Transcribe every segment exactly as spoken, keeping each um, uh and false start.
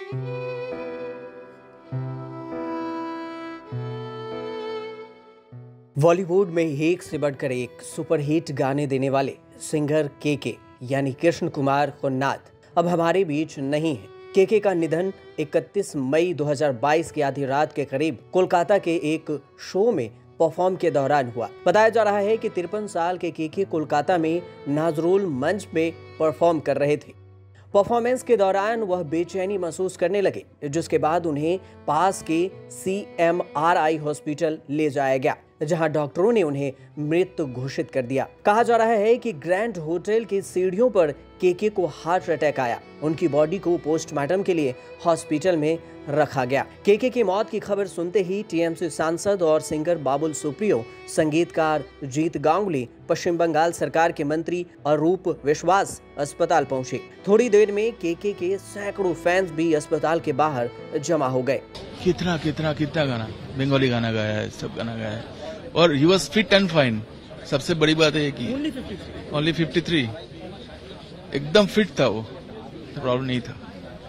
बॉलीवुड में एक से बढ़कर एक सुपरहिट गाने देने वाले सिंगर केके यानी कृष्ण कुमार खुन्नाथ अब हमारे बीच नहीं है। केके का निधन इकतीस मई दो हज़ार बाईस की आधी रात के करीब कोलकाता के एक शो में परफॉर्म के दौरान हुआ। बताया जा रहा है कि तिरपन साल के केके कोलकाता में नाजरुल मंच पे परफॉर्म कर रहे थे। परफॉर्मेंस के दौरान वह बेचैनी महसूस करने लगे, जिसके बाद उन्हें पास के C M R I hospital ले जाया गया, जहां डॉक्टरों ने उन्हें मृत घोषित कर दिया। कहा जा रहा है कि ग्रैंड होटल की सीढ़ियों पर केके को हार्ट अटैक आया। उनकी बॉडी को पोस्टमार्टम के लिए हॉस्पिटल में रखा गया। केके की मौत की खबर सुनते ही टीएमसी सांसद और सिंगर बाबुल सुप्रियो, संगीतकार जीत गांगुली, पश्चिम बंगाल सरकार के मंत्री अरूप विश्वास अस्पताल पहुंचे। थोड़ी देर में केके के सैकड़ों फैंस भी अस्पताल के बाहर जमा हो गए। कितना कितना कितना गाना, बंगाली गाना गाया है, सब गाना गाया है और he was fit and fine. सबसे बड़ी बात है कि ओनली फिफ्टी थ्री, एकदम फिट था वो, प्रॉब्लम नहीं था।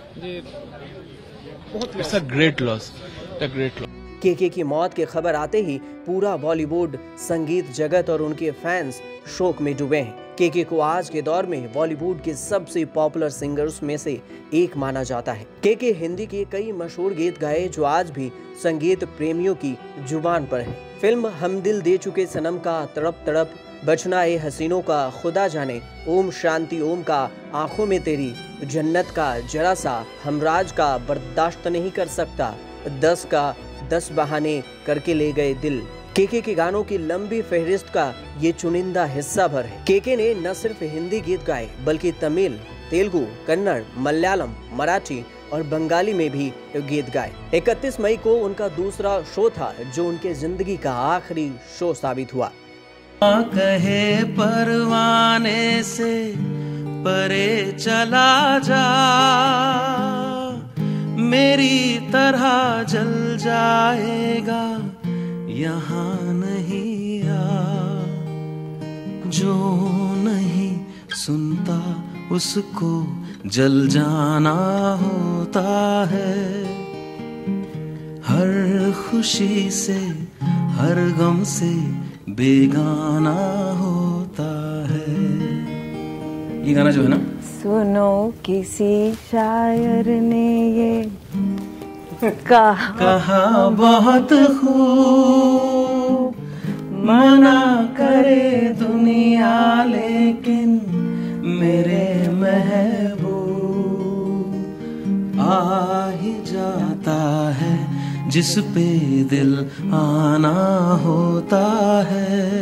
It's a great loss, a great loss. KK की मौत की खबर आते ही पूरा बॉलीवुड, संगीत जगत और उनके फैंस शोक में डूबे हैं। केके को आज के दौर में बॉलीवुड के सबसे पॉपुलर सिंगर्स में से एक माना जाता है। केके हिंदी के कई मशहूर गीत गाए जो आज भी संगीत प्रेमियों की जुबान पर है। फिल्म हम दिल दे चुके सनम का तड़प तड़प, बचना ए हसीनों का खुदा जाने, ओम शांति ओम का आंखों में तेरी, जन्नत का जरा सा, हमराज का बर्दाश्त नहीं कर सकता, दस का दस बहाने करके ले गए दिल। केके के गानों की लंबी फहरिस्त का ये चुनिंदा हिस्सा भर है। केके ने न सिर्फ हिंदी गीत गाए बल्कि तमिल, तेलुगु, कन्नड़, मलयालम, मराठी और बंगाली में भी गीत गाए। इकतीस मई को उनका दूसरा शो था जो उनके जिंदगी का आखिरी शो साबित हुआ। कहे परवाने से परे चला जा, मेरी तरह जल जाएगा यहाँ नहीं आ। जो नहीं सुनता उसको जल जाना होता है। हर खुशी से हर गम से बेगाना होता है। ये गाना जो है ना, सुनो किसी शायर ने ये कहा, कहा बहुत खूब, मना करे दुनिया लेकिन मेरे महबूब आ ही जाता है जिस पे दिल आना होता है।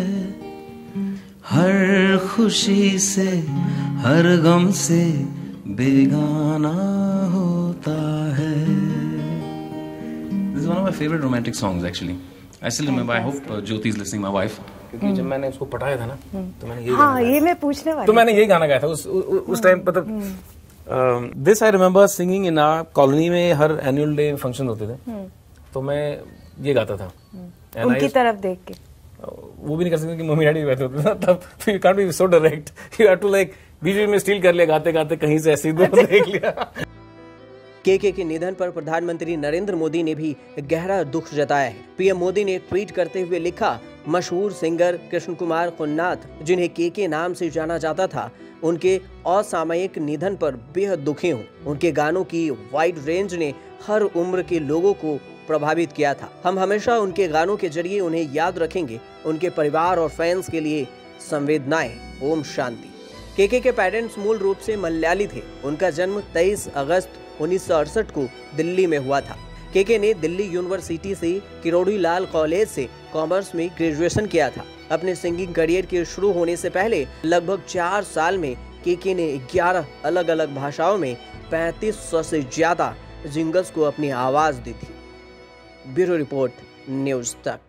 हर खुशी से हर गम से बेगाना होता है। This is one of my favorite romantic songs actually. I still remember. I hope uh, Jyoti is listening, my wife. क्योंकि जब मैंने उसको पढ़ाया था ना, तो मैंने ये हाँ, ये मैं पूछने वाली तो मैंने यही गाना गाया था उस उस टाइम। मतलब this I remember singing in our colony में हर एनुअल डे फंक्शन होते थे, तो मैं ये गाता था। उनकी तरफ देख के वो भी नहीं कर सकते कि मम्मी डैडी बैठे होते थे तब, तो you can't be so direct, you have to like बीच बीच में स्टील कर लिया गाते गाते, कहीं से ऐसे ही देख लिया। केके के निधन पर प्रधानमंत्री नरेंद्र मोदी ने भी गहरा दुख जताया है। पीएम मोदी ने ट्वीट करते हुए लिखा, मशहूर सिंगर कृष्ण कुमार खुन्नाथ, जिन्हें केके नाम से जाना जाता था, उनके असामयिक निधन पर बेहद दुखी हूँ। उनके गानों की वाइड रेंज ने हर उम्र के लोगों को प्रभावित किया था। हम हमेशा उनके गानों के जरिए उन्हें याद रखेंगे। उनके परिवार और फैंस के लिए संवेदनाएं। ओम शांति। केके के पेरेंट्स मूल रूप से मलयाली थे। उनका जन्म तेईस अगस्त उन्नीस सौ अड़सठ को दिल्ली में हुआ था। केके ने दिल्ली यूनिवर्सिटी से किरोड़ी लाल कॉलेज से कॉमर्स में ग्रेजुएशन किया था। अपने सिंगिंग करियर के शुरू होने से पहले लगभग चार साल में केके ने ग्यारह अलग अलग भाषाओं में पैंतीस सौ से ज्यादा जिंगल्स को अपनी आवाज दी थी। ब्यूरो रिपोर्ट, न्यूज़ तक।